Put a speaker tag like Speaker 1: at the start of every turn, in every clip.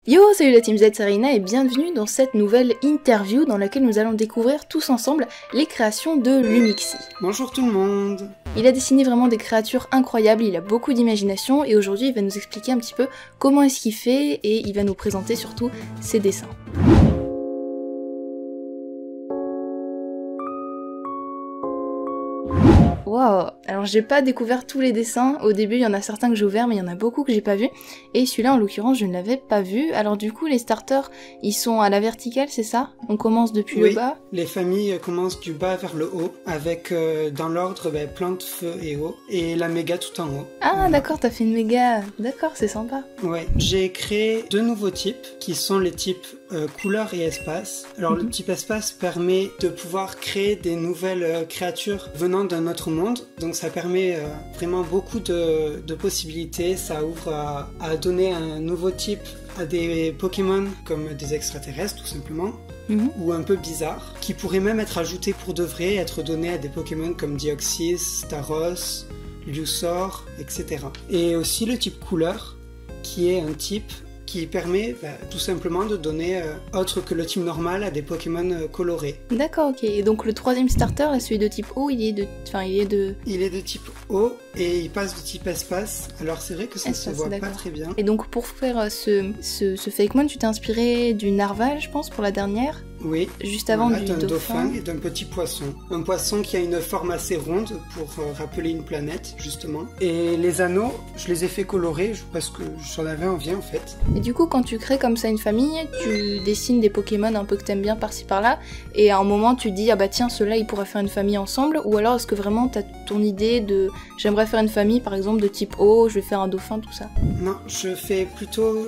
Speaker 1: Yo, salut la team Z, c'est Reina et bienvenue dans cette nouvelle interview dans laquelle nous allons découvrir tous ensemble les créations de Lumixy.
Speaker 2: Bonjour tout le monde.
Speaker 1: Il a dessiné vraiment des créatures incroyables, il a beaucoup d'imagination et aujourd'hui il va nous expliquer un petit peu comment est-ce qu'il fait et il va nous présenter surtout ses dessins. Wow, alors j'ai pas découvert tous les dessins, au début il y en a certains que j'ai ouverts mais il y en a beaucoup que j'ai pas vu, et celui-là en l'occurrence je ne l'avais pas vu. Alors du coup les starters ils sont à la verticale, c'est ça? On commence depuis le bas?
Speaker 2: Les familles commencent du bas vers le haut, avec dans l'ordre plante, feu et eau, et la méga tout en haut.
Speaker 1: Ah voilà. D'accord, t'as fait une méga, d'accord, c'est sympa.
Speaker 2: Ouais, j'ai créé deux nouveaux types, qui sont les types couleur et espace. Alors le type espace permet de pouvoir créer des nouvelles créatures venant d'un autre monde, donc ça permet vraiment beaucoup de possibilités, ça ouvre à donner un nouveau type à des Pokémon comme des extraterrestres tout simplement, ou un peu bizarres, qui pourraient même être ajoutés pour de vrai, être donnés à des Pokémon comme Deoxys, Staros, Lusaur, etc. Et aussi le type couleur, qui est un type qui permet tout simplement de donner autre que le type normal à des Pokémon colorés.
Speaker 1: D'accord, ok. Et donc le troisième starter, là, celui de type eau, il est de
Speaker 2: type eau et il passe de type espace. Alors c'est vrai que ça se voit pas très bien.
Speaker 1: Et donc pour faire ce Fakemon, tu t'es inspiré du narval, je pense, pour la dernière?
Speaker 2: Oui,
Speaker 1: juste avant
Speaker 2: voilà,
Speaker 1: du
Speaker 2: dauphin et d'un petit poisson. Un poisson qui a une forme assez ronde pour rappeler une planète, justement. Et les anneaux, je les ai fait colorer parce que j'en avais envie en fait.
Speaker 1: Et du coup, quand tu crées comme ça une famille, tu dessines des Pokémon un peu que t'aimes bien par-ci par-là, et à un moment tu te dis, ah bah tiens, ceux-là ils pourraient faire une famille ensemble, ou alors est-ce que vraiment t'as ton idée de, j'aimerais faire une famille par exemple de type eau, je vais faire un dauphin, tout ça?
Speaker 2: Non, je fais plutôt,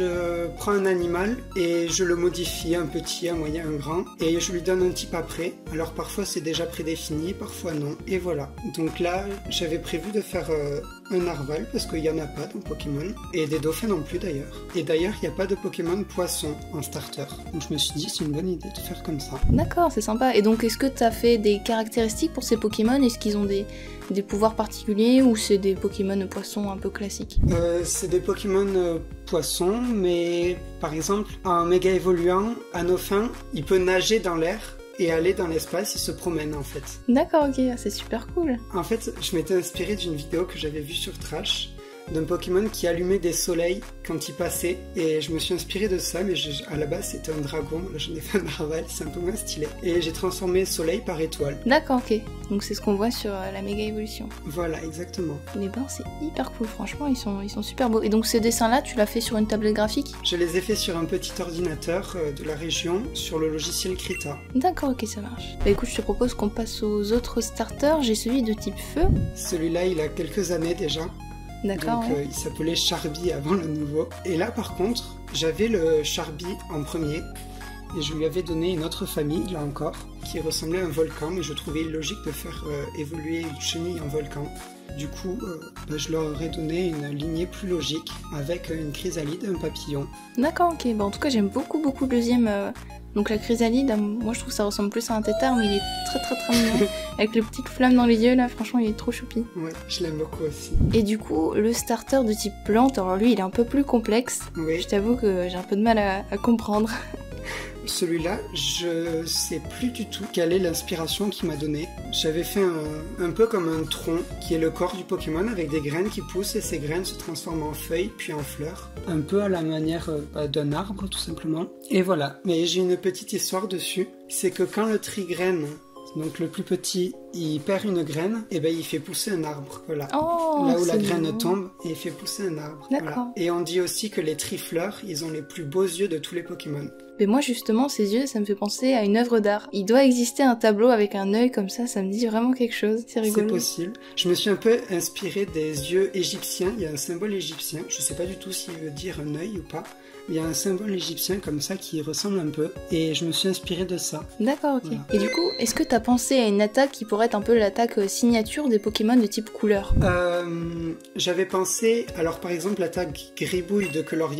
Speaker 2: je prends un animal et je le modifie, un petit, un moyen, un grand, et je lui donne un type après. Alors parfois c'est déjà prédéfini, parfois non, et voilà. Donc là, j'avais prévu de faire un narval parce qu'il n'y en a pas dans Pokémon, et des dauphins non plus d'ailleurs. Et d'ailleurs, il n'y a pas de Pokémon poisson en starter. Donc je me suis dit, c'est une bonne idée de faire comme ça.
Speaker 1: D'accord, c'est sympa. Et donc, est-ce que tu as fait des caractéristiques pour ces Pokémon? Est-ce qu'ils ont des pouvoirs particuliers ou c'est des Pokémon poissons un peu classiques?
Speaker 2: C'est des Pokémon poissons, mais par exemple, en méga évoluant, Anophin, il peut nager dans l'air et aller dans l'espace, il se promène en fait.
Speaker 1: D'accord, ok, c'est super cool.
Speaker 2: En fait, je m'étais inspiré d'une vidéo que j'avais vue sur Trash, d'un Pokémon qui allumait des soleils quand il passait, et je me suis inspiré de ça, mais à la base c'était un dragon, là j'en ai fait un narval, c'est un peu moins stylé, et j'ai transformé soleil par étoile.
Speaker 1: D'accord, ok, donc c'est ce qu'on voit sur la méga évolution.
Speaker 2: Voilà, exactement.
Speaker 1: Les bains c'est hyper cool, franchement ils sont super beaux. Et donc ces dessins là tu l'as fait sur une tablette graphique?
Speaker 2: Je les ai fait sur un petit ordinateur de la région, sur le logiciel Krita.
Speaker 1: D'accord, ok, ça marche. Bah écoute, je te propose qu'on passe aux autres starters. J'ai celui de type feu.
Speaker 2: Celui-là il a quelques années déjà.
Speaker 1: D'accord.
Speaker 2: Donc il s'appelait Charby avant le nouveau. Et là par contre, j'avais le Charby en premier, et je lui avais donné une autre famille, là encore, qui ressemblait à un volcan, mais je trouvais illogique de faire évoluer une chenille en volcan. Du coup, je leur aurais donné une lignée plus logique, avec une chrysalide et un papillon. D'accord,
Speaker 1: ok. Bon, en tout cas, j'aime beaucoup le deuxième. Donc la chrysalide, moi je trouve que ça ressemble plus à un tétard, mais il est très mignon. Avec les petites flammes dans les yeux, là, franchement, il est trop choupi.
Speaker 2: Ouais, je l'aime beaucoup aussi.
Speaker 1: Et du coup, le starter de type plante, alors lui, il est un peu plus complexe. Oui. Je t'avoue que j'ai un peu de mal à comprendre.
Speaker 2: Celui-là, je sais plus du tout quelle est l'inspiration qu'il m'a donné. J'avais fait un peu comme un tronc, qui est le corps du Pokémon, avec des graines qui poussent, et ces graines se transforment en feuilles, puis en fleurs. Un peu à la manière d'un arbre, tout simplement. Et voilà. Mais j'ai une petite histoire dessus. C'est que quand le trigraine, donc le plus petit, il perd une graine, et il fait pousser un arbre, voilà.
Speaker 1: Oh,
Speaker 2: là où la graine tombe, et il fait pousser un arbre.
Speaker 1: D'accord.
Speaker 2: Voilà. Et on dit aussi que les trifleurs, ils ont les plus beaux yeux de tous les Pokémon.
Speaker 1: Mais moi justement, ces yeux, ça me fait penser à une œuvre d'art. Il doit exister un tableau avec un œil comme ça me dit vraiment quelque chose, c'est rigolo.
Speaker 2: C'est possible. Je me suis un peu inspiré des yeux égyptiens, il y a un symbole égyptien, je sais pas du tout s'il veut dire un œil ou pas. Il y a un symbole égyptien comme ça qui ressemble un peu, et je me suis inspiré de ça. D'accord, ok.
Speaker 1: Voilà. Et du coup, est-ce que t'as pensé à une attaque qui pourrait être un peu l'attaque signature des Pokémon de type couleur?
Speaker 2: J'avais pensé, alors par exemple l'attaque Gribouille de Colorior,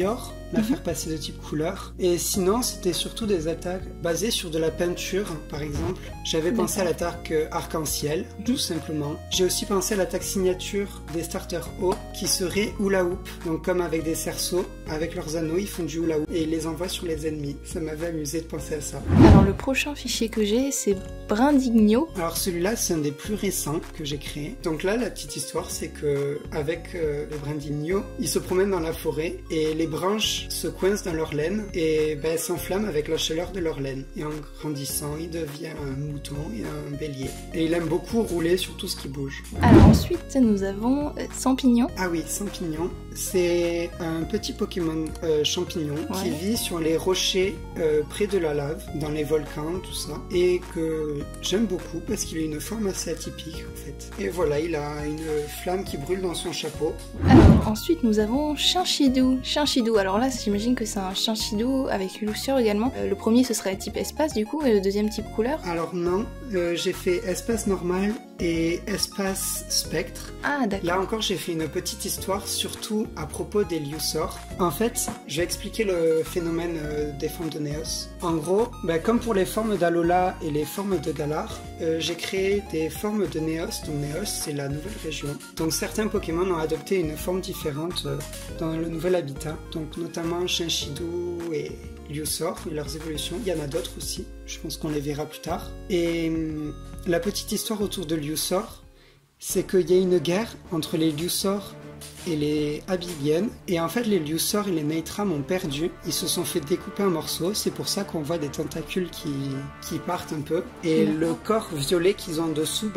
Speaker 2: la faire passer de type couleur. Et sinon, c'était surtout des attaques basées sur de la peinture, par exemple. J'avais pensé à l'attaque arc-en-ciel, tout simplement. J'ai aussi pensé à l'attaque signature des starters hauts, qui serait hula hoop. Donc comme avec des cerceaux, avec leurs anneaux, ils font du hula hoop et ils les envoient sur les ennemis. Ça m'avait amusé de penser à ça.
Speaker 1: Alors le prochain fichier que j'ai, c'est Brindigno.
Speaker 2: Alors celui-là, c'est un des plus récents que j'ai créé. Donc là, la petite histoire, c'est que avec le Brindigno, ils se promènent dans la forêt et les branches se coincent dans leur laine et elles s'enflamment avec la chaleur de leur laine. Et en grandissant, il devient un mouton et un bélier. Et il aime beaucoup rouler sur tout ce qui bouge.
Speaker 1: Alors ensuite, nous avons Champignon.
Speaker 2: Ah oui, Champignon. C'est un petit Pokémon champignon qui vit sur les rochers près de la lave, dans les volcans, tout ça. Et que j'aime beaucoup parce qu'il a une forme assez atypique en fait. Et voilà, il a une flamme qui brûle dans son chapeau.
Speaker 1: Alors ensuite nous avons Chinchidou. Chinchidou, alors là j'imagine que c'est un Chinchidou avec Lucior également. Le premier ce serait type espace du coup et le deuxième type couleur.
Speaker 2: Alors non, j'ai fait espace normal et espace spectre.
Speaker 1: Ah d'accord.
Speaker 2: Là encore j'ai fait une petite histoire surtout à propos des Lucior. En fait, je vais expliquer le phénomène des formes de Neos. En gros, comme pour les formes d'Alola et les formes de Galar, j'ai créé des formes de Neos. Donc Neos c'est la nouvelle région. Donc certains Pokémon ont adopté une forme différente dans le nouvel habitat. Donc notamment Chinchidou et Lucior et leurs évolutions. Il y en a d'autres aussi. Je pense qu'on les verra plus tard. Et la petite histoire autour de Lucior, c'est qu'il y a une guerre entre les Lucior et les Abygliennes. Et en fait, les Lucior et les Naitram ont perdu. Ils se sont fait découper en morceaux. C'est pour ça qu'on voit des tentacules qui partent un peu. Et le corps violet qu'ils ont en dessous,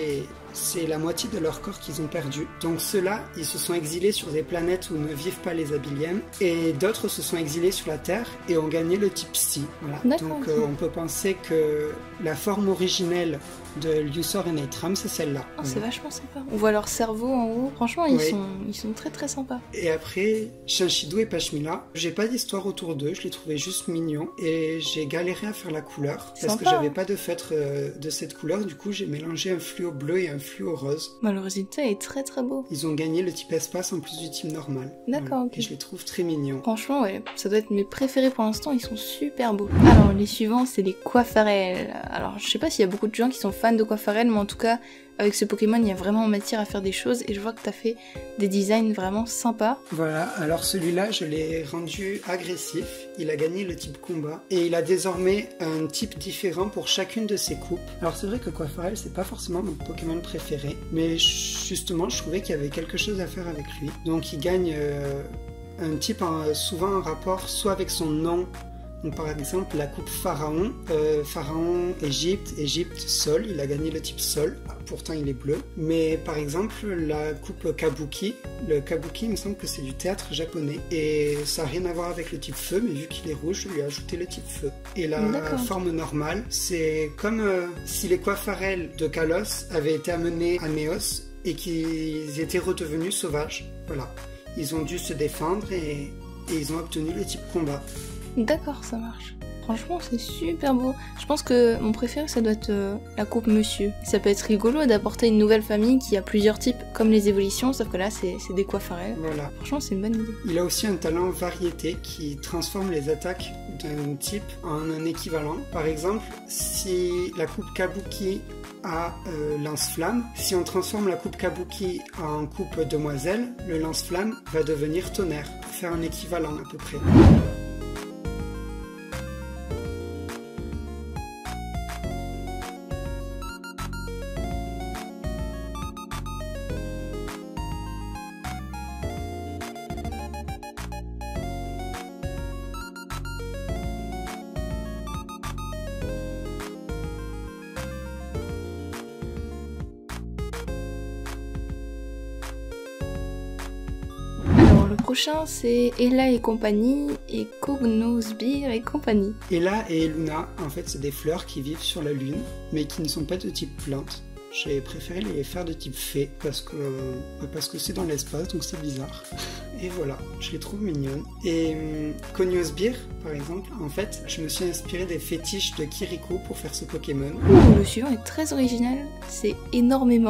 Speaker 2: c'est la moitié de leur corps qu'ils ont perdu. Donc ceux-là, ils se sont exilés sur des planètes où ne vivent pas les Abygliennes. Et d'autres se sont exilés sur la Terre et ont gagné le type Psy. Voilà. Donc on peut penser que la forme originelle de Lucior et Naitram, c'est celle-là.
Speaker 1: Oh, c'est vachement sympa. On voit leur cerveau en haut. Franchement, ils sont très très sympas.
Speaker 2: Et après, Chinchidou et Pashmila, j'ai pas d'histoire autour d'eux, je les trouvais juste mignons. Et j'ai galéré à faire la couleur, parce que j'avais pas de feutre de cette couleur. Du coup, j'ai mélangé un fluo bleu et un fluo rose.
Speaker 1: Le résultat est très très beau.
Speaker 2: Ils ont gagné le type espace en plus du type normal.
Speaker 1: D'accord, ok.
Speaker 2: Et je les trouve très mignons.
Speaker 1: Franchement, ouais, ça doit être mes préférés pour l'instant, ils sont super beaux. Alors, les suivants, c'est les Coiffarel. Alors, je sais pas s'il y a beaucoup de gens qui sont fans de Coiffarel, mais en tout cas, avec ce Pokémon, il y a vraiment matière à faire des choses et je vois que t'as fait des designs vraiment sympas.
Speaker 2: Voilà, alors celui-là, je l'ai rendu agressif. Il a gagné le type combat et il a désormais un type différent pour chacune de ses coupes. Alors c'est vrai que Coiffarel, c'est pas forcément mon Pokémon préféré, mais justement, je trouvais qu'il y avait quelque chose à faire avec lui. Donc il gagne un type souvent en rapport soit avec son nom. Donc par exemple la coupe Pharaon, Pharaon Égypte, Égypte Sol, il a gagné le type Sol, pourtant il est bleu. Mais par exemple la coupe Kabuki, le Kabuki il me semble que c'est du théâtre japonais et ça n'a rien à voir avec le type Feu, mais vu qu'il est rouge je lui ai ajouté le type Feu. Et la forme normale, c'est comme si les Coiffarel de Kalos avaient été amenés à Neos et qu'ils étaient redevenus sauvages. Voilà, ils ont dû se défendre et ils ont obtenu le type combat.
Speaker 1: D'accord, ça marche. Franchement, c'est super beau. Je pense que mon préféré, ça doit être la coupe Monsieur. Ça peut être rigolo d'apporter une nouvelle famille qui a plusieurs types, comme les évolutions, sauf que là, c'est des Coiffarel.
Speaker 2: Voilà.
Speaker 1: Franchement, c'est une bonne idée.
Speaker 2: Il a aussi un talent variété qui transforme les attaques d'un type en un équivalent. Par exemple, si la coupe Kabuki a lance-flamme, si on transforme la coupe Kabuki en coupe demoiselle, le lance-flamme va devenir tonnerre, pour faire un équivalent à peu près.
Speaker 1: Le prochain c'est Ella et compagnie et Cognosbir et compagnie.
Speaker 2: Ella et Luna, en fait c'est des fleurs qui vivent sur la lune mais qui ne sont pas de type plante. J'ai préféré les faire de type fée parce que c'est dans l'espace donc c'est bizarre. Et voilà, je les trouve mignonnes. Et Cognosbir par exemple, en fait je me suis inspiré des fétiches de Kiriko pour faire ce Pokémon.
Speaker 1: Le suivant est très original, c'est énormément.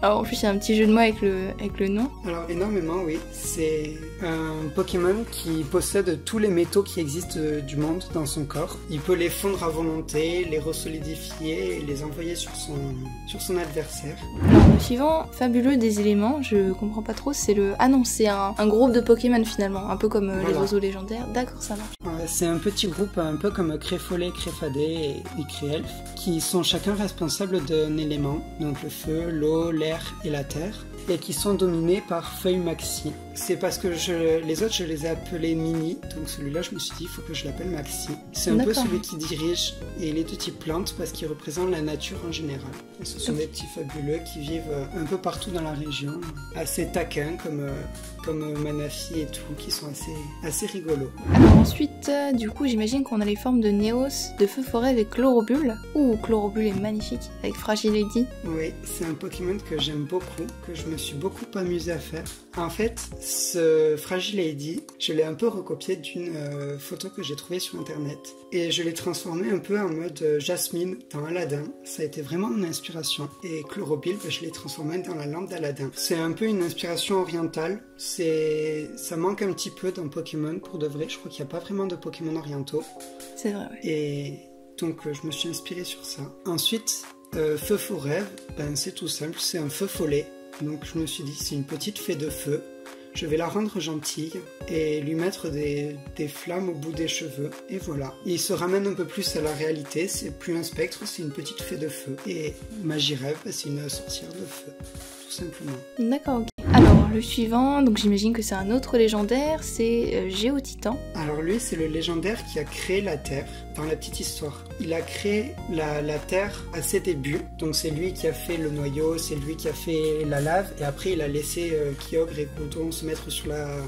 Speaker 1: Alors en plus, il y a un petit jeu de mots avec le nom.
Speaker 2: Alors énormément, oui. C'est un Pokémon qui possède tous les métaux qui existent du monde dans son corps. Il peut les fondre à volonté, les resolidifier et les envoyer sur son adversaire.
Speaker 1: Alors le suivant, Fabuleux des éléments, je comprends pas trop, c'est le... Ah non, c'est un groupe de Pokémon finalement, un peu comme les oiseaux légendaires. D'accord, ça marche.
Speaker 2: C'est un petit groupe un peu comme Créfollet, Créfadé et Créelfe, qui sont chacun responsables d'un élément, donc le feu, l'eau, l'air et la terre, et qui sont dominés par Feuille Maxi. C'est parce que les autres, je les ai appelés Mini, donc celui-là, je me suis dit, il faut que je l'appelle Maxi. C'est un peu celui qui dirige, et il est de type plante parce qu'il représente la nature en général. Et ce sont des petits fabuleux qui vivent un peu partout dans la région, assez taquins comme Manafi et tout, qui sont assez rigolos.
Speaker 1: Alors ensuite, du coup, j'imagine qu'on a les formes de Néos, de Feu Forêt avec Chlorobule. Ouh, Chlorobule est magnifique, avec Fragility.
Speaker 2: Oui, c'est un Pokémon que j'aime beaucoup, que je me suis beaucoup amusé à faire. En fait, ce Fragility, je l'ai un peu recopié d'une photo que j'ai trouvée sur internet. Et je l'ai transformé un peu en mode Jasmine dans Aladdin. Ça a été vraiment mon inspiration. Et Chlorobule, je l'ai transformé dans la lampe d'Aladdin. C'est un peu une inspiration orientale. Ça manque un petit peu dans Pokémon pour de vrai. Je crois qu'il n'y a pas vraiment de Pokémon orientaux.
Speaker 1: C'est vrai, oui.
Speaker 2: Et donc je me suis inspiré sur ça. Ensuite, Feu Forêt, c'est tout simple, c'est un feu follet. Donc je me suis dit, c'est une petite fée de feu. Je vais la rendre gentille et lui mettre des flammes au bout des cheveux. Et voilà. Il se ramène un peu plus à la réalité. C'est plus un spectre, c'est une petite fée de feu. Et Magirève, c'est une sorcière de feu. Tout simplement.
Speaker 1: D'accord, ok. Alors, le suivant, donc j'imagine que c'est un autre légendaire, c'est Géotitan.
Speaker 2: Alors lui, c'est le légendaire qui a créé la Terre dans la petite histoire. Il a créé la Terre à ses débuts. Donc c'est lui qui a fait le noyau, c'est lui qui a fait la lave. Et après, il a laissé Kyogre et Groudon se mettre sur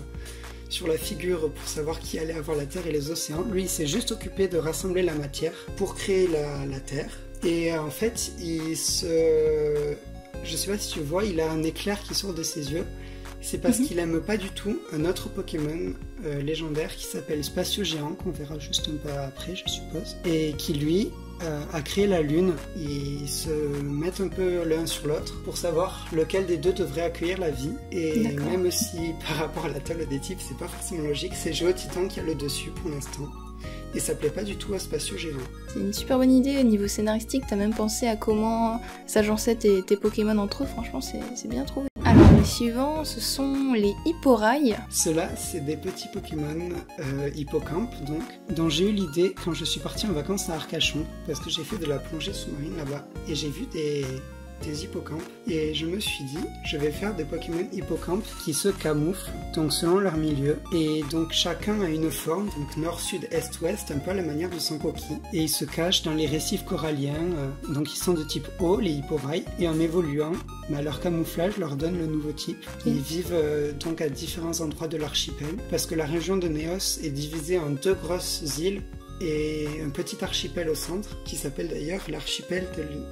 Speaker 2: la figure pour savoir qui allait avoir la Terre et les océans. Lui, il s'est juste occupé de rassembler la matière pour créer la Terre. Et en fait, je sais pas si tu vois, il a un éclair qui sort de ses yeux. C'est parce qu'il aime pas du tout un autre Pokémon légendaire qui s'appelle Spatio Géant, qu'on verra juste un peu après, je suppose. Et qui, lui, a créé la Lune. Ils se mettent un peu l'un sur l'autre pour savoir lequel des deux devrait accueillir la vie. Et même si, par rapport à la table des types, c'est pas forcément logique, c'est Géotitan qui a le dessus pour l'instant. Et ça plaît pas du tout à Spatio Géant. C'est
Speaker 1: une super bonne idée au niveau scénaristique, t'as même pensé à comment s'agençaient tes Pokémon entre eux, franchement c'est bien trouvé. Alors les suivants, ce sont les Hipporails.
Speaker 2: Ceux-là, c'est des petits Pokémon hippocampes donc, dont j'ai eu l'idée quand je suis partie en vacances à Arcachon, parce que j'ai fait de la plongée sous-marine là-bas, et j'ai vu des hippocampes, et je me suis dit, je vais faire des Pokémon hippocampes qui se camouflent, donc selon leur milieu, et donc chacun a une forme, donc nord, sud, est, ouest, un peu à la manière de Sankoki, et ils se cachent dans les récifs coralliens, donc ils sont de type eau, les Hipporails, et en évoluant, leur camouflage leur donne le nouveau type. Ils vivent donc à différents endroits de l'archipel, parce que la région de Néos est divisée en deux grosses îles, et un petit archipel au centre, qui s'appelle d'ailleurs l'archipel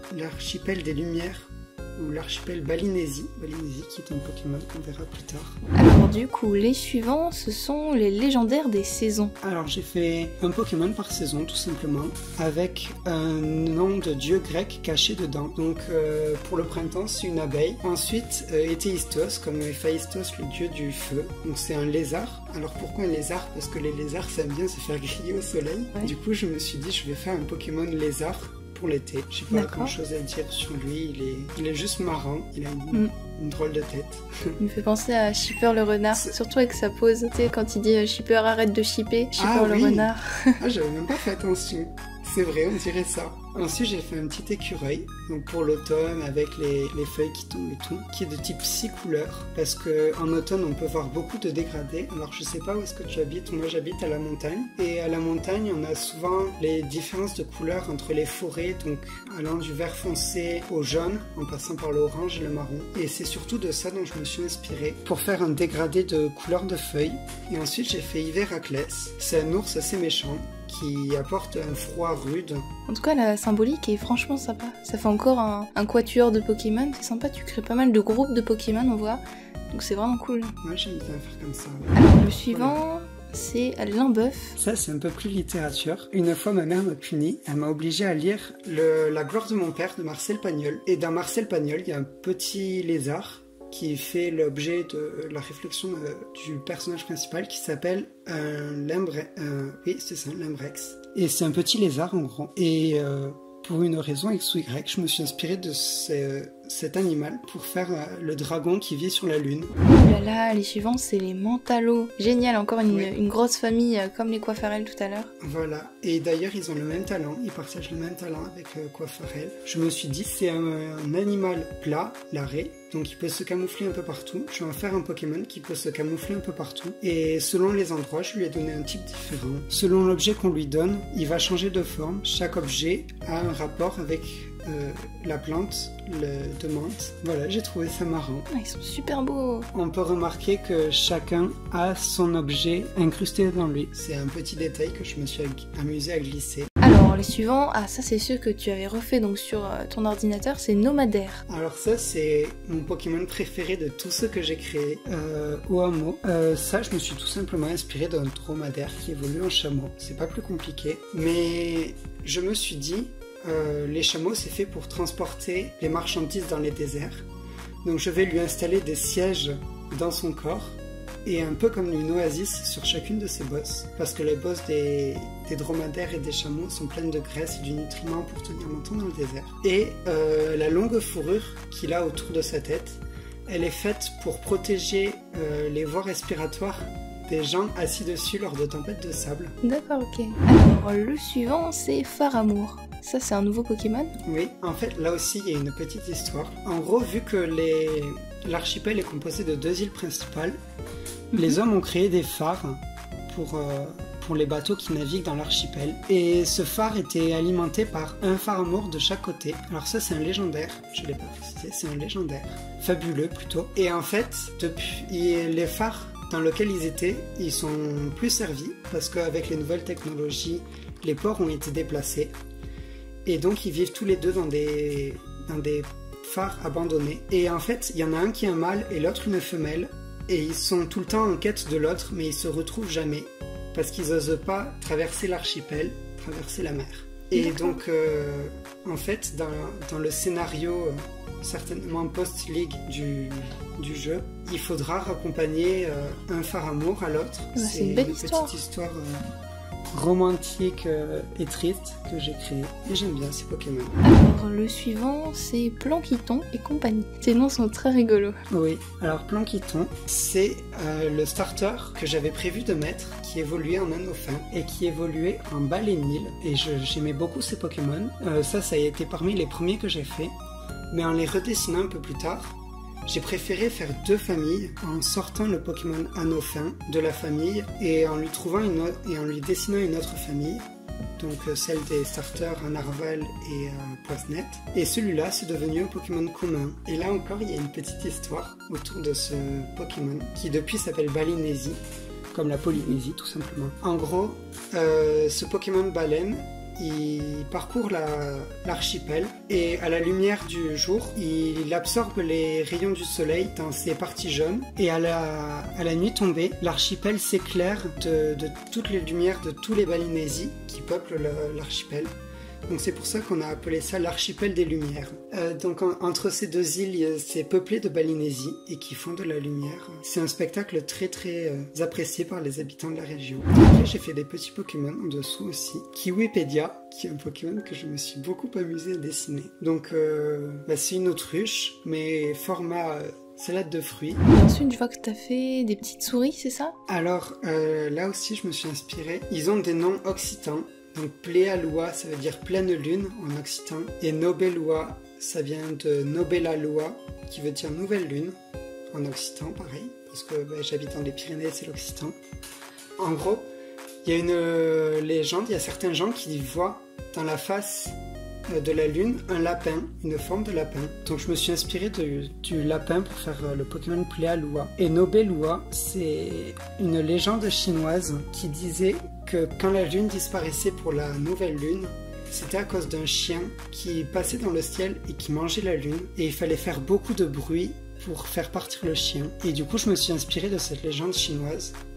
Speaker 2: des Lumières, ou l'archipel Balinésie, qui est un Pokémon qu'on verra plus tard.
Speaker 1: Alors du coup, les suivants, ce sont les légendaires des saisons.
Speaker 2: Alors j'ai fait un Pokémon par saison, tout simplement, avec un nom de dieu grec caché dedans. Donc pour le printemps, c'est une abeille. Ensuite, Éthéistos, comme Héphaïstos, le dieu du feu. Donc c'est un lézard. Alors pourquoi un lézard? Parce que les lézards, ça aime bien se faire griller au soleil. Ouais. Du coup, je me suis dit, je vais faire un Pokémon lézard pour l'été. Je sais pas grand chose à dire sur lui, il est juste marrant, il a une drôle de tête.
Speaker 1: Il me fait penser à Shipper le renard, surtout avec sa pose, tu sais, quand il dit Shipper arrête de shipper, Shipper le renard.
Speaker 2: Ah, j'avais même pas fait attention. C'est vrai, on dirait ça. Ensuite, j'ai fait un petit écureuil, donc pour l'automne, avec les feuilles qui tombent et tout, qui est de type 6 couleurs, parce qu'en automne, on peut voir beaucoup de dégradés. Alors, je sais pas où est-ce que tu habites, moi j'habite à la montagne, et à la montagne, on a souvent les différences de couleurs entre les forêts, donc allant du vert foncé au jaune, en passant par l'orange et le marron. Et c'est surtout de ça dont je me suis inspiré pour faire un dégradé de couleurs de feuilles. Et ensuite, j'ai fait Iveraclès. C'est un ours assez méchant, qui apporte un froid rude.
Speaker 1: En tout cas, la symbolique est franchement sympa. Ça fait encore un quatuor de Pokémon, c'est sympa, tu crées pas mal de groupes de Pokémon, on voit. Donc c'est vraiment cool.
Speaker 2: Ouais, j'aime bien faire comme ça.
Speaker 1: Ouais. Alors, le suivant, c'est Limbeuf.
Speaker 2: Ça, c'est un peu plus littérature. Une fois, ma mère m'a puni. Elle m'a obligé à lire La gloire de mon père de Marcel Pagnol. Et dans Marcel Pagnol, il y a un petit lézard qui fait l'objet de la réflexion du personnage principal qui s'appelle un Limbrex. Oui, c'est ça, un Limbrex. Et c'est un petit lézard en gros. Et pour une raison X ou Y, je me suis inspiré de cet animal pour faire le dragon qui vit sur la lune.
Speaker 1: Oh là là, les suivants, c'est les Mentalo. Génial, encore une grosse famille comme les Coiffarel tout à l'heure.
Speaker 2: Voilà, et d'ailleurs ils ont le même talent, ils partagent le même talent avec Coiffarel. Je me suis dit, c'est un animal plat, la raie, donc il peut se camoufler un peu partout. Je vais en faire un Pokémon qui peut se camoufler un peu partout. Et selon les endroits, je lui ai donné un type différent. Selon l'objet qu'on lui donne, il va changer de forme. Chaque objet a un rapport avec la plante de menthe. Voilà, j'ai trouvé ça marrant.
Speaker 1: Ah, ils sont super beaux.
Speaker 2: On peut remarquer que chacun a son objet incrusté dans lui. C'est un petit détail que je me suis amusé à glisser.
Speaker 1: Alors, les suivants, ah ça c'est ceux que tu avais refait donc sur ton ordinateur, c'est Nomadaire.
Speaker 2: Alors ça c'est mon Pokémon préféré de tous ceux que j'ai créés au hameau. Ça je me suis tout simplement inspiré d'un dromadaire qui évolue en chameau. C'est pas plus compliqué, mais je me suis dit les chameaux c'est fait pour transporter les marchandises dans les déserts. Donc je vais lui installer des sièges dans son corps et un peu comme une oasis sur chacune de ses bosses, parce que les bosses des dromadaires et des chameaux sont pleines de graisse et de nutriments pour tenir longtemps dans le désert. Et la longue fourrure qu'il a autour de sa tête, elle est faite pour protéger les voies respiratoires des gens assis dessus lors de tempêtes de sable.
Speaker 1: D'accord, ok. Alors le suivant c'est Faramour. Ça c'est un nouveau Pokémon?
Speaker 2: Oui, en fait là aussi il y a une petite histoire. En gros, vu que l'archipel est composé de 2 îles principales, les hommes ont créé des phares pour les bateaux qui naviguent dans l'archipel. Et ce phare était alimenté par un Faramour de chaque côté. Alors ça c'est un légendaire, je ne l'ai pas précisé, c'est un légendaire. Fabuleux plutôt. Et en fait, depuis les phares dans lesquels ils étaient, ils sont plus servis parce qu'avec les nouvelles technologies, les ports ont été déplacés. Et donc ils vivent tous les deux dans des phares abandonnés. Et en fait, il y en a un qui est un mâle et l'autre une femelle. Et ils sont tout le temps en quête de l'autre, mais ils se retrouvent jamais. Parce qu'ils n'osent pas traverser l'archipel, traverser la mer. Et donc, en fait, dans le scénario, certainement post-ligue du jeu, il faudra raccompagner un Faramour à l'autre.
Speaker 1: C'est une belle histoire.
Speaker 2: Petite histoire romantique et triste que j'ai créée. Et j'aime bien ces Pokémon.
Speaker 1: Alors, le suivant, c'est Planquiton et compagnie. Ces noms sont très rigolos.
Speaker 2: Oui, alors Planquiton, c'est le starter que j'avais prévu de mettre, qui évoluait en Anophin et qui évoluait en Baleine-Île. Et j'aimais beaucoup ces Pokémon. Ça a été parmi les premiers que j'ai fait. Mais en les redessinant un peu plus tard, j'ai préféré faire 2 familles en sortant le Pokémon Anophin de la famille et en lui dessinant une autre famille, donc celle des starters à Narval et à Poisnet. Et celui-là, c'est devenu un Pokémon commun. Et là encore, il y a une petite histoire autour de ce Pokémon qui depuis s'appelle Baleinésie, comme la Polynésie tout simplement. En gros, ce Pokémon baleine, il parcourt l'archipel et à la lumière du jour, il absorbe les rayons du soleil dans ses parties jaunes et à la nuit tombée, l'archipel s'éclaire de toutes les lumières de tous les Baleinésies qui peuplent l'archipel. Donc c'est pour ça qu'on a appelé ça l'archipel des lumières. Donc entre ces 2 îles, c'est peuplé de Baleinésies et qui font de la lumière. C'est un spectacle très très apprécié par les habitants de la région. Après j'ai fait des petits Pokémon en dessous aussi. Kiwipédia, qui est un Pokémon que je me suis beaucoup amusé à dessiner. Donc c'est une autruche, mais format salade de fruits.
Speaker 1: Et ensuite je vois que tu as fait des petites souris, c'est ça?
Speaker 2: Alors là aussi je me suis inspiré. Ils ont des noms occitans. Donc Pléaloa, ça veut dire pleine lune en occitan. Et Nobeloa, ça vient de Nobela Loa, qui veut dire nouvelle lune en occitan, pareil. Parce que j'habite dans les Pyrénées, c'est l'occitan. En gros, il y a une légende, il y a certains gens qui voient dans la face de la lune un lapin, une forme de lapin. Donc je me suis inspiré du lapin pour faire le Pokémon Pléaloa. Et Nobeloa, c'est une légende chinoise qui disait que quand la lune disparaissait pour la nouvelle lune, c'était à cause d'un chien qui passait dans le ciel et qui mangeait la lune. Et il fallait faire beaucoup de bruit pour faire partir le chien. Et du coup, je me suis inspiré de cette légende chinoise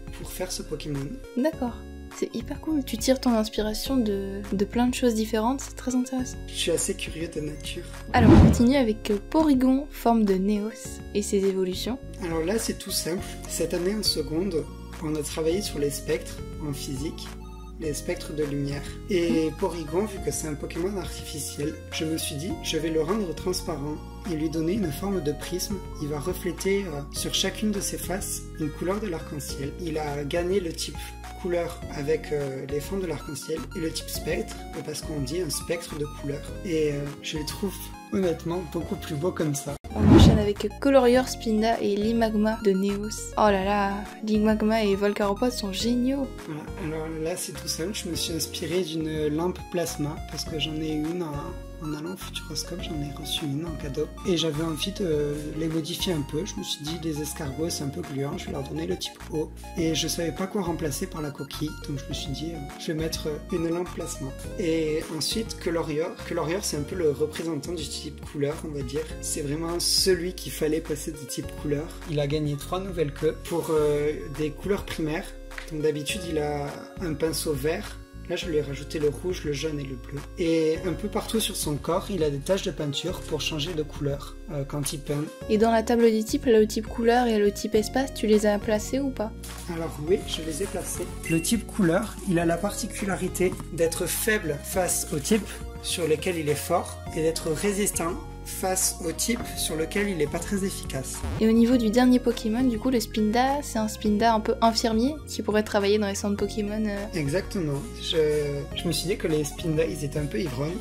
Speaker 2: pour faire ce Pokémon.
Speaker 1: D'accord. C'est hyper cool. Tu tires ton inspiration de plein de choses différentes, c'est très intéressant.
Speaker 2: Je suis assez curieux de nature.
Speaker 1: Alors on continue avec Porygon, forme de Néos, et ses évolutions.
Speaker 2: Alors là c'est tout simple. Cette année en seconde, on a travaillé sur les spectres en physique, les spectres de lumière. Et Porygon, vu que c'est un Pokémon artificiel, je me suis dit, je vais le rendre transparent et lui donner une forme de prisme. Il va refléter sur chacune de ses faces une couleur de l'arc-en-ciel. Il a gagné le type couleur avec les formes de l'arc-en-ciel et le type spectre parce qu'on dit un spectre de couleur. Et je le trouve honnêtement beaucoup plus beau comme ça.
Speaker 1: On enchaîne avec Colorior, Spinda et Limagma de Néos. Oh là là, Limagma et Volcaropod sont géniaux.
Speaker 2: Voilà. Alors là c'est tout simple, je me suis inspiré d'une lampe plasma parce que j'en ai une en allant au Futuroscope, j'en ai reçu une en cadeau. Et j'avais envie de les modifier un peu. Je me suis dit, les escargots c'est un peu gluant, je vais leur donner le type eau. Et je savais pas quoi remplacer par la coquille, donc je me suis dit, je vais mettre une lampe plasma. Et ensuite, Colorior. Colorior c'est un peu le représentant du type couleur, on va dire. C'est vraiment celui qu'il fallait passer de type couleur. Il a gagné 3 nouvelles queues pour des couleurs primaires. Donc d'habitude, il a un pinceau vert. Là, je lui ai rajouté le rouge, le jaune et le bleu. Et un peu partout sur son corps, il a des taches de peinture pour changer de couleur quand il peint.
Speaker 1: Et dans la table des types, le type couleur et le type espace, tu les as placés ou pas?
Speaker 2: Alors oui, je les ai placés. Le type couleur, il a la particularité d'être faible face au type sur lequel il est fort et d'être résistant face au type sur lequel il n'est pas très efficace.
Speaker 1: Et au niveau du dernier Pokémon, du coup, le Spinda, c'est un Spinda un peu infirmier qui pourrait travailler dans les centres Pokémon.
Speaker 2: Exactement. Je me suis dit que les Spinda, ils étaient un peu ivrognes.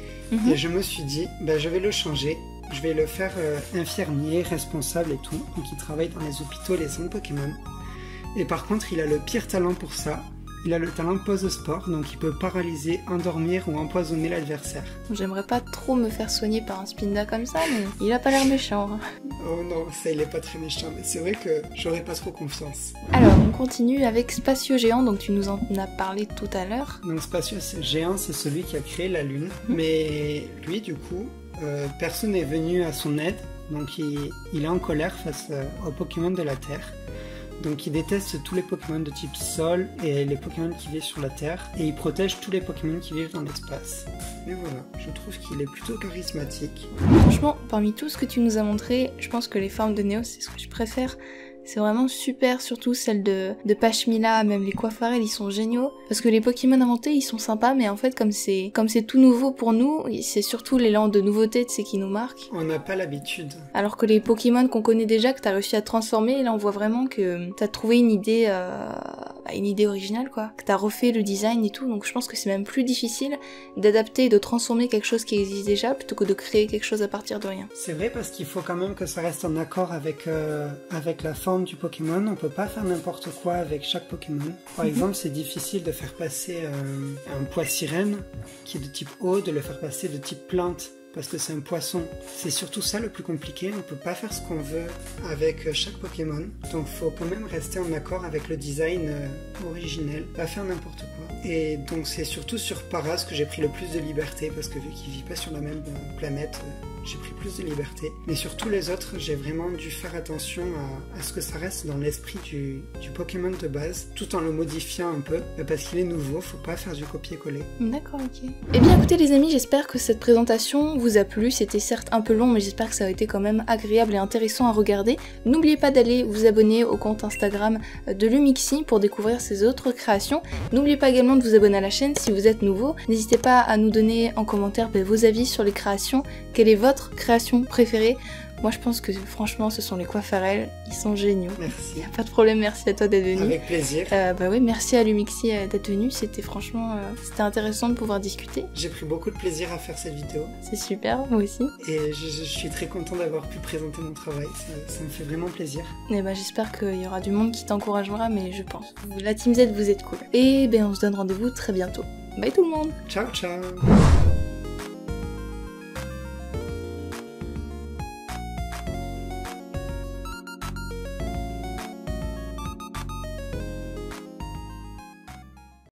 Speaker 2: Et je me suis dit, bah, je vais le changer. Je vais le faire infirmier, responsable et tout. Donc il travaille dans les hôpitaux, les centres Pokémon. Et par contre, il a le pire talent pour ça. Il a le talent pose sport, donc il peut paralyser, endormir ou empoisonner l'adversaire.
Speaker 1: J'aimerais pas trop me faire soigner par un Spinda comme ça, mais il a pas l'air méchant.
Speaker 2: Oh non, ça il est pas très méchant, mais c'est vrai que j'aurais pas trop confiance.
Speaker 1: Alors, on continue avec Spatio Géant, donc tu nous en as parlé tout à l'heure.
Speaker 2: Donc Spatio Géant, c'est celui qui a créé la Lune, mais lui du coup, personne n'est venu à son aide, donc il est en colère face aux Pokémon de la Terre. Donc il déteste tous les Pokémon de type sol et les Pokémon qui vivent sur la Terre, et il protège tous les Pokémon qui vivent dans l'espace. Mais voilà, je trouve qu'il est plutôt charismatique.
Speaker 1: Franchement, parmi tout ce que tu nous as montré, je pense que les formes de Néos, c'est ce que je préfère. C'est vraiment super, surtout celles de Pachmila, même les Coiffarel, ils sont géniaux. Parce que les Pokémon inventés, ils sont sympas, mais en fait, comme c'est tout nouveau pour nous, c'est surtout l'élan de nouveauté, c'est qui nous marque.
Speaker 2: On n'a pas l'habitude.
Speaker 1: Alors que les Pokémon qu'on connaît déjà, que t'as réussi à transformer, là on voit vraiment que t'as trouvé une idée originale, quoi. Que t'as refait le design et tout, donc je pense que c'est même plus difficile d'adapter et de transformer quelque chose qui existe déjà, plutôt que de créer quelque chose à partir de rien.
Speaker 2: C'est vrai, parce qu'il faut quand même que ça reste en accord avec la forme du Pokémon. On peut pas faire n'importe quoi avec chaque Pokémon. Par exemple, c'est difficile de faire passer un pois sirène qui est de type eau, de le faire passer de type plante parce que c'est un poisson. C'est surtout ça le plus compliqué. On peut pas faire ce qu'on veut avec chaque Pokémon. Donc faut quand même rester en accord avec le design originel, pas faire n'importe quoi. Et donc c'est surtout sur Paras que j'ai pris le plus de liberté, parce que vu qu'il vit pas sur la même planète, j'ai pris plus de liberté. Mais sur tous les autres, j'ai vraiment dû faire attention à ce que ça reste dans l'esprit du Pokémon de base, tout en le modifiant un peu, parce qu'il est nouveau, faut pas faire du copier-coller.
Speaker 1: D'accord, ok. Eh bien écoutez les amis, j'espère que cette présentation vous a plu. C'était certes un peu long, mais j'espère que ça a été quand même agréable et intéressant à regarder. N'oubliez pas d'aller vous abonner au compte Instagram de Lumixi pour découvrir ses autres créations. N'oubliez pas également de vous abonner à la chaîne si vous êtes nouveau. N'hésitez pas à nous donner en commentaire vos avis sur les créations. Quelle est votre création préférée? Moi je pense que franchement ce sont les Coiffarel, ils sont géniaux.
Speaker 2: Merci.
Speaker 1: Y a pas de problème, merci à toi d'être venu.
Speaker 2: Avec plaisir.
Speaker 1: Bah oui, merci à Lumixi d'être venu, c'était franchement c'était intéressant de pouvoir discuter.
Speaker 2: J'ai pris beaucoup de plaisir à faire cette vidéo.
Speaker 1: C'est super, moi aussi.
Speaker 2: Et je suis très content d'avoir pu présenter mon travail, ça me fait vraiment plaisir.
Speaker 1: Et bah j'espère qu'il y aura du monde qui t'encouragera, mais je pense. La Team Z vous êtes cool. Et ben on se donne rendez-vous très bientôt. Bye tout le monde.
Speaker 2: Ciao ciao.